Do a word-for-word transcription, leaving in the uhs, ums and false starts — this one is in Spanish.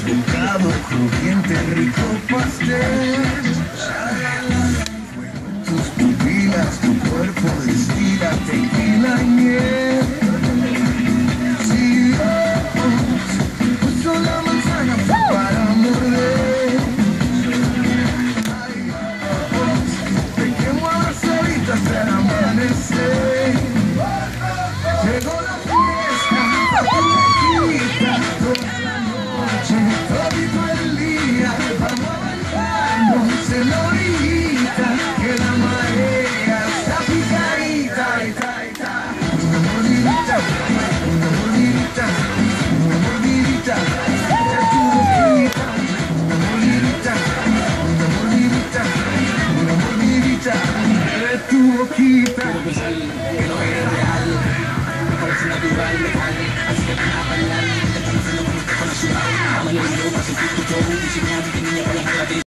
Bocado crujiente, rico pastel. Tus pupilas, tu cuerpo destila tequila y miel. Si Dios puso la manzana fue para morder. Ay, Dios, te quemo a las horitas hasta el amanecer. Llegó la fiesta, Lakisha, toda la noche, todito el día, vamos a bailarnos en la orillita, que la marea está picadita, ita, ita. Una mordidita, una mordidita, una mordidita, de tu boquita, una mordidita, una mordidita, una mordidita, de tu boquita. Quiero pensar que no eres real, parece natural, legal, así que van a bailar, te están haciendo con usted con la ciudad. Vamos a ir a un paso, tu show, diseñado y niña para la